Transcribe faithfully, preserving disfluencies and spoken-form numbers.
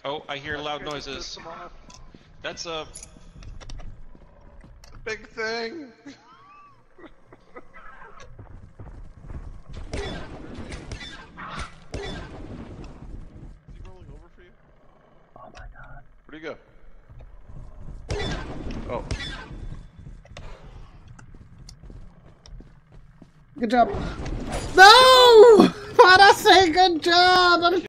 Oh, I hear loud noises. That's a big thing. Is he rolling over for you? Oh my god. Where'd he go? Oh. Good job. No! Why'd I say good job? I'm